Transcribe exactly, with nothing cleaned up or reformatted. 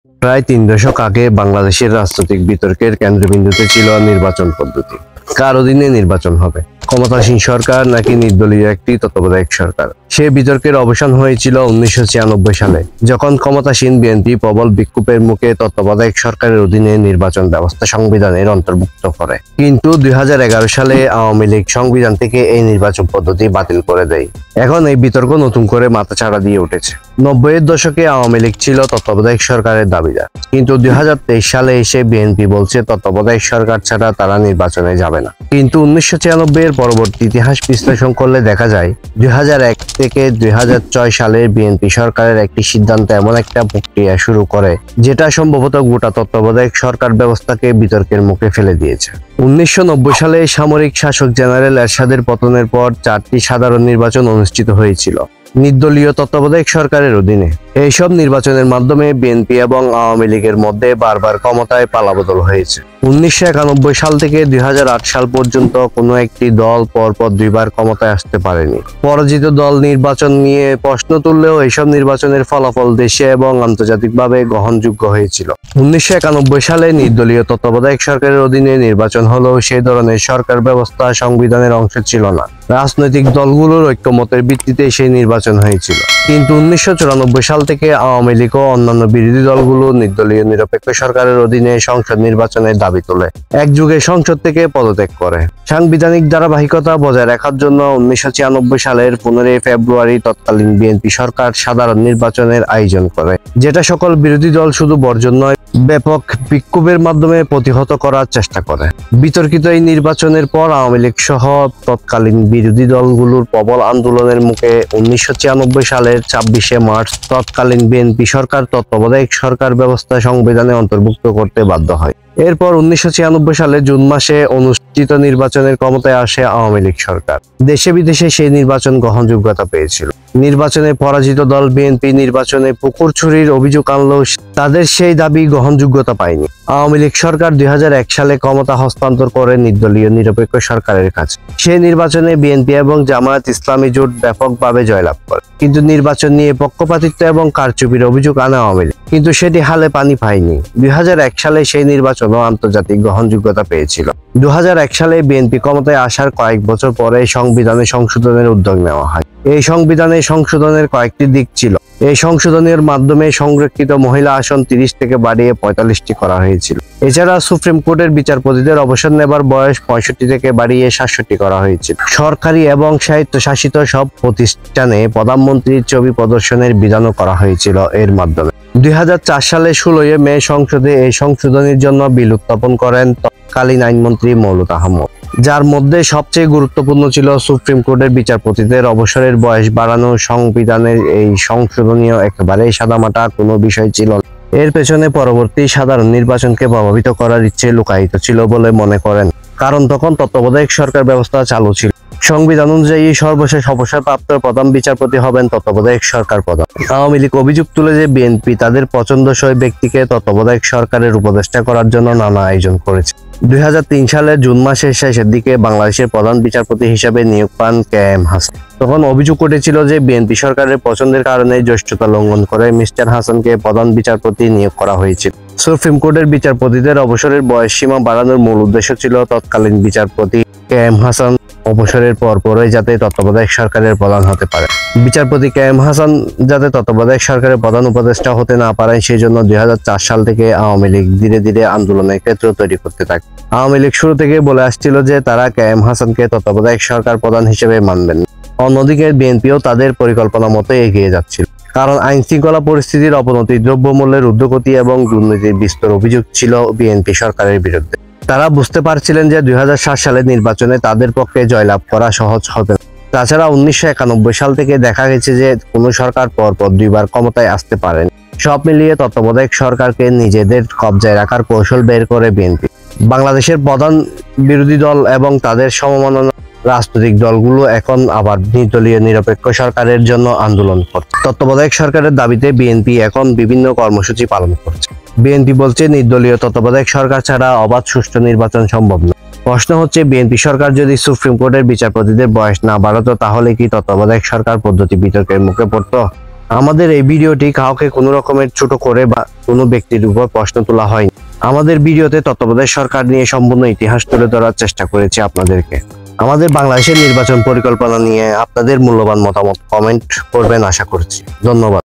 প্রায় তিন দশক আগে বাংলাদেশের রাজনৈতিক বিতর্কের কেন্দ্রবিন্দুতে ছিল নির্বাচন পদ্ধতি। কার অধীনে নির্বাচন হবে, ক্ষমতাসীন সরকার নাকি নির্দলীয় একটি তত্ত্বাবধায়ক সরকার? সে বিতর্কের অবসান হয়েছিল উনিশশো ছিয়ানব্বই সালে, যখন ক্ষমতাসীন বিএনপি প্রবল বিক্ষোভের মুখে তত্ত্বাবধায়ক সরকারের অধীনে নির্বাচন ব্যবস্থা সংবিধানের অন্তর্ভুক্ত করে। কিন্তু দুই হাজার এগারো সালে আওয়ামী লীগ সংবিধান থেকে এই নির্বাচন পদ্ধতি বাতিল করে দেয়। এখন এই বিতর্ক নতুন করে মাথাচাড়া দিয়ে উঠেছে। নব্বইয়ের দশকে আওয়ামী লীগ ছিল তত্ত্বাবধায়ক সরকারের দাবিদার, কিন্তু দুই হাজার তেইশ সালে এসে বিএনপি বলছে তত্ত্বাবধায়ক সরকার ছাড়া তারা নির্বাচনে যাবে না। কিন্তু উনিশশো ছিয়ানব্বই এর পরবর্তী ইতিহাস বিশ্লেষণ করলে দেখা যায় দুই হাজার এক থেকে দুই হাজার ছয় সালের বিএনপি সরকারের একটি সিদ্ধান্ত এমন একটা প্রক্রিয়া শুরু করে যেটা সম্ভবত গোটা তত্ত্বাবধায়ক সরকার ব্যবস্থাকে বিতর্কের মুখে ফেলে দিয়েছে। উনিশশো নব্বই সালে সামরিক শাসক জেনারেল এরশাদের পতনের পর চারটি সাধারণ নির্বাচন অনুষ্ঠিত হয়েছিল নির্দলীয় তত্ত্বাবধায়ক সরকারের অধীনে। এইসব নির্বাচনের মাধ্যমে বিএনপি এবং আওয়ামী লীগের মধ্যে বারবার ক্ষমতায় পালাবদল হয়েছে। উনিশশো একানব্বই সাল থেকে দুই হাজার আট সাল পর্যন্ত কোনো একটি দল পরপর দুইবার ক্ষমতায় আসতে পারেনি। পরাজিত দল নির্বাচন নিয়ে প্রশ্ন তুললেও এইসব নির্বাচনের ফলাফল দেশে এবং আন্তর্জাতিকভাবে গ্রহণযোগ্য হয়েছিল। উনিশশো একানব্বই সালে নির্দলীয় তত্ত্বাবধায়ক সরকারের অধীনে নির্বাচন হলেও সেই ধরনের সরকার ব্যবস্থা সংবিধানের অংশ ছিল না। রাজনৈতিক দলগুলোর ঐক্যমতের ভিত্তিতে সেই নির্বাচন হয়েছিল। কিন্তু উনিশশো চুরানব্বই সাল থেকে আওয়ামী লীগ ও অন্যান্য বিরোধী দলগুলো নির্দলীয় নিরপেক্ষ সরকারের অধীনে সংসদ নির্বাচনের দাবি তোলে, এক যুগে সংসদ থেকে পদত্যাগ করে। সাংবিধানিক ধারাবাহিকতা বজায় রাখার জন্য উনিশশো ছিয়ানব্বই সালের পনেরোই ফেব্রুয়ারি তৎকালীন বিএনপি সরকার সাধারণ নির্বাচনের আয়োজন করে, যেটা সকল বিরোধী দল শুধু বর্জন নয়, ব্যাপক বিক্ষোভের মাধ্যমে প্রতিহত করার চেষ্টা করে। বিতর্কিত এই নির্বাচনের পর আওয়ামী লীগ সহ তৎকালীন বিরোধী দলগুলোর প্রবল আন্দোলনের মুখে উনিশশো ছিয়ানব্বই সালের ছাব্বিশে মার্চ তৎকালীন বিএনপি সরকার তত্ত্বাবধায়ক সরকার ব্যবস্থা সংবিধানে অন্তর্ভুক্ত করতে বাধ্য হয়। এরপর উনিশশো ছিয়ানব্বই সালে জুন মাসে অনুষ্ঠিত নির্বাচনের ক্ষমতায় আসে আওয়ামী লীগ সরকার। দেশে বিদেশে সেই নির্বাচন গ্রহণযোগ্যতা পেয়েছিল। নির্বাচনে পরাজিত দল বিএনপি নির্বাচনে পুকুর চুরির অভিযোগ আনলেও তাদের সেই দাবি গ্রহণযোগ্যতা পায়নি। আওয়ামী লীগ সরকার দুই হাজার এক সালে ক্ষমতা হস্তান্তর করে নির্দলীয় নিরপেক্ষ সরকারের কাছে। সেই নির্বাচনে বিএনপি এবং জামায়াত ইসলামী জোট ব্যাপকভাবে জয়লাভ করে। কিন্তু নির্বাচন নিয়ে পক্ষপাতিত্ব এবং কারচুপির অভিযোগ আনে আওয়ামী লীগ, কিন্তু সেটি হালে পানি পায়নি। দুই হাজার এক সালে সেই নির্বাচনও আন্তর্জাতিক গ্রহণযোগ্যতা পেয়েছিল। দুই হাজার এক সালে বিএনপি ক্ষমতায় আসার কয়েক বছর পরে সংবিধানে সংশোধনের উদ্যোগ নেওয়া হয়। এই সংবিধানে সংশোধনের কয়েকটি দিক ছিল। এই সংশোধনের মাধ্যমে সংরক্ষিত মহিলা আসন তিরিশ থেকে বাড়িয়ে পঁয়তাল্লিশটি করা হয়েছিল। এছাড়া সুপ্রিম কোর্টের বিচারপতিদের অবসর নেবার বয়স পঁয়ষট্টি থেকে বাড়িয়ে সাতষট্টি করা হয়েছিল। সরকারি এবং স্বায়ত্তশাসিত সব প্রতিষ্ঠানে প্রধানমন্ত্রীর ছবি প্রদর্শনের বিধানও করা হয়েছিল এর মাধ্যমে। দুই হাজার চার সালে ষোলোই মে সংসদে এই সংশোধনের জন্য বিল উত্থাপন করেন তৎকালীন আইনমন্ত্রী মৌলুদ আহমদ, যার মধ্যে সবচেয়ে গুরুত্বপূর্ণ ছিল সুপ্রিম কোর্টের বিচারপতিদের অবসরের বয়স বাড়ানো। সংবিধানের এই সংশোধনীয় একেবারেই সাদামাটা কোনো বিষয় ছিল না। এর পেছনে পরবর্তী সাধারণ নির্বাচনকে প্রভাবিত করার ইচ্ছে লুকায়িত ছিল বলে মনে করেন, কারণ তখন তত্ত্বাবধায়ক সরকার ব্যবস্থা চালু ছিল। সংবিধান অনুযায়ী সর্বশেষ অবসরপ্রাপ্ত প্রধান বিচারপতি হবেন তত্ত্বাবধায়ক সরকার প্রধান। আওয়ামী লীগ অভিযোগ তুলে যে বিএনপি তাদের পছন্দসই ব্যক্তিকে তত্ত্বাবধায়ক সরকারের উপদেষ্টা করার জন্য নানা আয়োজন করেছে। দুই হাজার তিন সালের জুন মাসের শেষের দিকে বাংলাদেশের প্রধান বিচারপতি হিসাবে নিয়োগ পান কে এম হাসান। তখন অভিযোগ উঠেছিল যে বিএনপি সরকারের পছন্দের কারণে জ্যেষ্ঠতা লঙ্ঘন করে মিস্টার হাসানকে প্রধান বিচারপতি নিয়োগ করা হয়েছিল। সুপ্রিম কোর্টের বিচারপতিদের অবসরের বয়স সীমা বাড়ানোর মূল উদ্দেশ্য ছিল তৎকালীন বিচারপতি কে এম হাসান অবসরের পর পরই যাতে তত্ত্বাবধায়ক সরকারের প্রধান হতে পারে। বিচারপতি কে এম হাসান যাতে তত্ত্বাবধায়ক সরকারের প্রধান উপদেষ্টা হতে না পারেন, সেই জন্য দুই হাজার চার সাল থেকে আওয়ামী লীগ ধীরে ধীরে আন্দোলনের ক্ষেত্র তৈরি করতে থাকে। আওয়ামী লীগ শুরু থেকে বলে আসছিল যে তারা কে এম হাসানকে তত্ত্বাবধায়ক সরকার প্রধান হিসেবে মানবেন। অন্যদিকে বিএনপিও তাদের পরিকল্পনা মতো এগিয়ে যাচ্ছিল, কারণ আইন শৃঙ্খলা পরিস্থিতির অবনতি, দ্রব্যমূল্যের ঊর্ধ্বগতি এবং দুর্নীতির বিস্তর অভিযোগ ছিল বিএনপি সরকারের বিরুদ্ধে। তারা বুঝতে পারছিলেন যে দুই হাজার সাত সালের নির্বাচনে তাদের পক্ষে জয়লাভ করা সহজ হবে না। তাছাড়া উনিশশো একানব্বই সাল থেকে দেখা গেছে যে কোনো সরকার পরপর দুইবার ক্ষমতায় আসতে পারেন। সব মিলিয়ে তত্ত্বাবধায়ক সরকারকে নিজেদের কবজায় রাখার কৌশল বের করে বিএনপি। বাংলাদেশের প্রধান বিরোধী দল এবং তাদের সমমনা রাজনৈতিক দলগুলো এখন আবার নির্দলীয় নিরপেক্ষ সরকারের জন্য আন্দোলন করছে। তত্ত্বাবধায়ক সরকারের দাবিতে বিএনপি এখন বিভিন্ন কর্মসূচি পালন করছে। বিএনপি বলছে নির্দলীয় তত্ত্বাবধায়ক সরকার ছাড়া অবাধ সুষ্ঠু নির্বাচন সম্ভব নয়। প্রশ্ন হচ্ছে, বিএনপি সরকার যদি সুপ্রিম কোর্টের বিচারপতিদের বয়স না বাড়াতো তাহলে কি তত্ত্বাবধায়ক সরকার পদ্ধতি বিতর্কের মুখে পড়তো? আমাদের এই ভিডিওটি কাউকে কোনো রকমের ছোট করে বা কোনো ব্যক্তির উপর প্রশ্ন তোলা হয়নি। আমাদের ভিডিওতে তত্ত্বাবধায়ক সরকার নিয়ে সম্পূর্ণ ইতিহাস তুলে ধরার চেষ্টা করেছি আপনাদেরকে। আমাদের বাংলাদেশের নির্বাচন পরিকল্পনা নিয়ে আপনাদের মূল্যবান মতামত কমেন্ট করবেন আশা করছি। ধন্যবাদ।